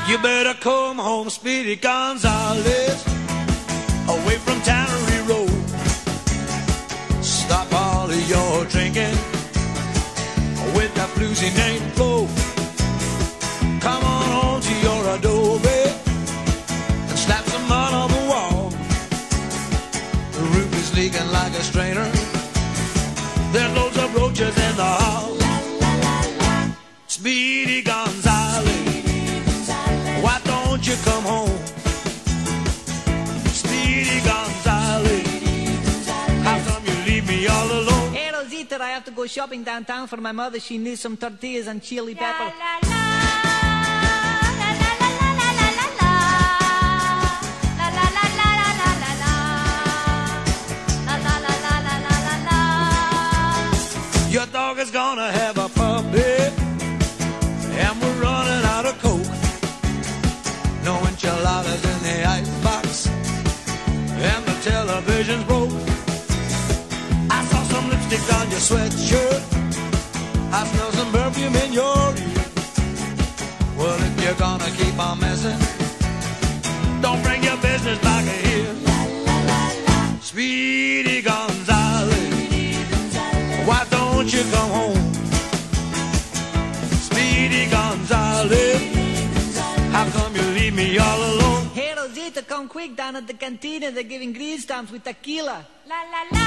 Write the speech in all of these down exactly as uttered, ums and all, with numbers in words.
You better come home, Speedy Gonzales, away from Tannery Road. Stop all of your drinking with that bluesy named Flo. Come on home to your adobe and slap some mud on the wall. The roof is leaking like a strainer. There's loads of roaches in the hall. Speedy Gonzales, why don't you come home? Speedy Gonzales, how come you leave me all alone? Hey Rosita, I have to go shopping downtown for my mother. She needs some tortillas and chili pepper. Your dog is gonna have a puppy, and we're running out of coke. No enchiladas in the icebox, and the television's broke. I saw some lipstick on your sweatshirt, I smell some perfume in your ear. Well, if you're gonna keep on messing, don't bring your business back here. Speedy Gonzales, why don't you come home? Speedy Gonzales, how come you leave me all alone? Hey Rosita, come quick, down at the cantina they're giving green stamps with tequila. La la la.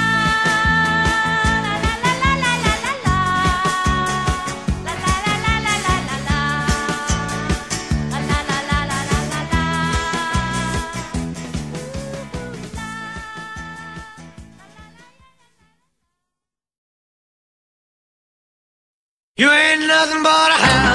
You ain't nothing but a hound.